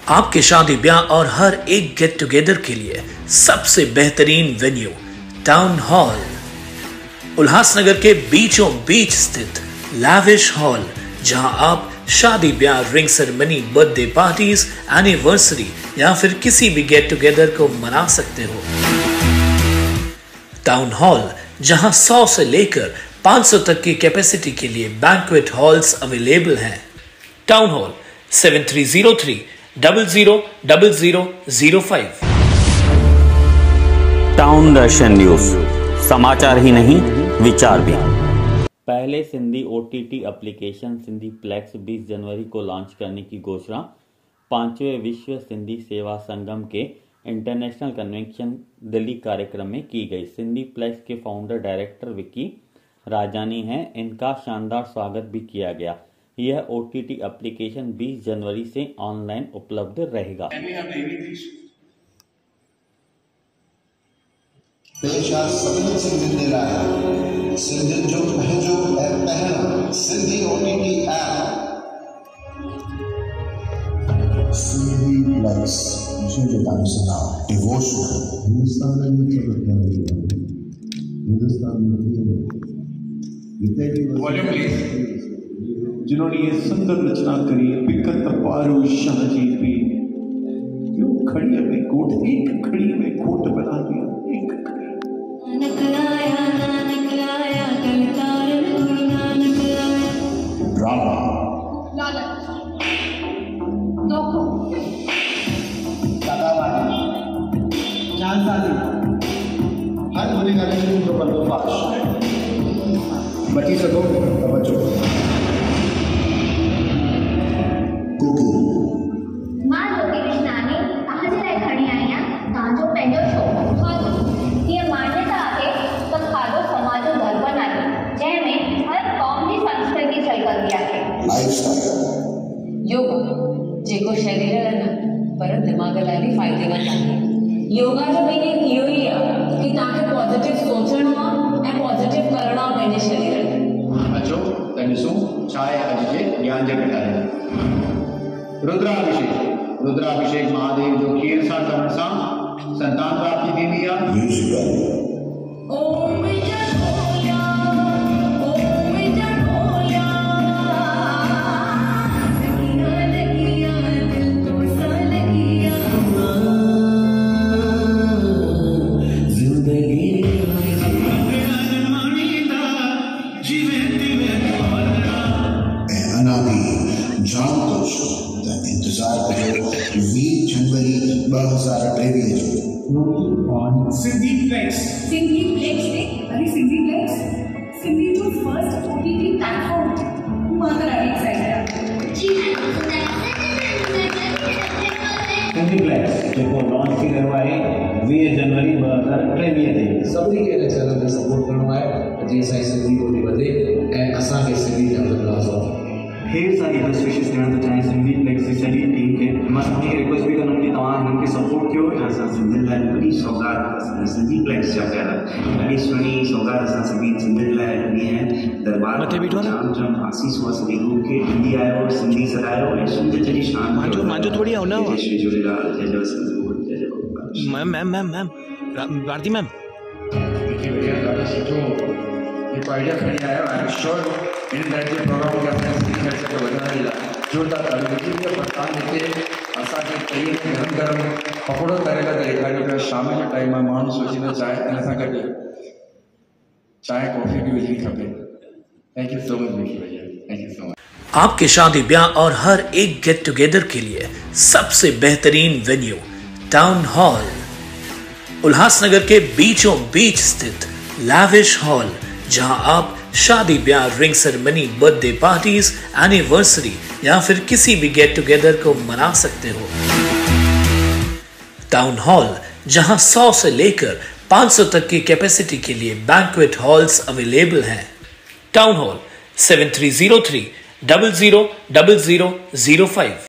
आपके शादी ब्याह और हर एक गेट टुगेदर के लिए सबसे बेहतरीन वेन्यू टाउन हॉल। उल्लासनगर के बीचों बीच स्थित लैविश हॉल, जहां आप शादी ब्याह, ring ceremony, birthday parties, anniversary या फिर किसी भी गेट टुगेदर को मना सकते हो। टाउन हॉल, जहां 100 से लेकर 500 तक की कैपेसिटी के लिए बैंक्वेट हॉल्स अवेलेबल हैं। Town Hall 7303000005। Town Darshan news, समाचार ही नहीं विचार भी। पहले Sindhi OTT application Sindhi Plex 20 जनवरी को लॉन्च करने की घोषणा 5वें विश्व सिंधी सेवा संगम के इंटरनेशनल कन्वेंशन दिल्ली कार्यक्रम में की गई। सिंधी प्लेक्स के फाउंडर डायरेक्टर विकी राजानी हैं। इनका शानदार स्वागत भी किया गया। यह OTT एप्लीकेशन 20 जनवरी से ऑनलाइन उपलब्ध रहेगा। पेशा सभिनी सिंधियुनि जे लाइ सिंधियुनि जो पंहिंजो ऐं पहिरियों Sindhi OTT app Sindhi Plex जो तव्हां सुञाणो डिवोशनल जिन्होंने ये सुंदर रचना करी है। बिकत पारू शाहजी भी खड़ी में कोट, एक खड़ी में कोट बना दिया। एक ड्रामा हर बुरी गली जो पर्दाफाश बची सको तो बचो। मां ज्योति कृष्णानी तव्हांजे लाइ खणी आई आहियां तव्हांजो पंहिंजो शो खाधो। हीअ मान्यता आहे त खाधो समाज जो दर्पण आहे, जंहिंमें हर क़ौम जी संस्कृति झलकंदी आहे। योगा जेको शरीर लाइ न पर दिमाग़ लाइ बि फ़ाइदेमंद आहे। योगा जो मीनिंग इहो ई आहे कि तव्हांखे पॉज़िटिव सोचणो आहे ऐं पॉज़िटिव करणो आहे पंहिंजे शरीर खे। अचो त ॾिसूं छा आहे अॼु जे ज्ञान जे भंडारे में। रुद्राभिषेक महादेव जो खीर सां करण सां संतान प्राप्ति थींदी आहे। इंतजार करो 20 जनवरी 2023 सिंधी प्लेक्स सिंधी जो फर्स्ट OTT प्लेटफॉर्म मां त ॾाढी एक्साइटेड आहे। सिंधी प्लेक्स जेको लॉन्च थी रहियो आहे 20 जनवरी 2023 ते। सभिनी खे चैनल खे सपोर्ट करणो आहे जीअं असांजी सिंधी ॿोली वधे ऐं असांखे सिंधी डेवलप करणो। ढेर सारी बेस्ट विशेस ॾियण थो चाहियां सिंधी प्लेक्स जी सॼी टीम खे। मां सभिनी खे रिक्वेस्ट बि कंदुमि कि तव्हां हिननि खे सपोर्ट कयो। असां सिंधियुनि लाइ वॾी सौगात सिंधी प्लेक्स जा प्यार ॾाढी सुहिणी सौगात असां सभी सिंधियुनि लाइ ॾिनी आहे। दरबार जाम आसीस हुआ सॼे ग्रुप खे ॾींदी आयो, सिंधी सॾायो ऐं सिंध जी शान मांजो थोड़ी होना जय श्री झूलेलाल, जय जय जय जय मैम भारती मैम ॾाढो सुठो हिकु आइडिया खणी आयो। आई एम श्योर इन लाइ प्रोग्राम खे असांजे सिंधी प्लेक्स खे वधाइण लाइ जोरदार ताली ॾिनी पर तव्हां हिते असांखे तईअ में गरम गरम पकोड़ो तरे करे ॾेखारियो पिया। शाम जो टाइम आहे, माण्हू सोचींदा चांहि हिन सां गॾु चांहि कॉफ़ी बि विझणी खपे। Thank you so much Vicky भैया, थैंक यू सो मच। आपके शादी ब्याह और हर एक गेट टुगेदर के लिए सबसे बेहतरीन वेन्यू टाउन हॉल। उल्लासनगर के बीचों बीच स्थित लैविश हॉल, जहां आप शादी ब्याह, ring ceremony, birthday parties, anniversary या फिर किसी भी गेट टुगेदर को मना सकते हो। टाउन हॉल, जहां 100 से लेकर 500 तक की कैपेसिटी के लिए बैंक्वेट हॉल्स अवेलेबल हैं। Town Hall 7303000005।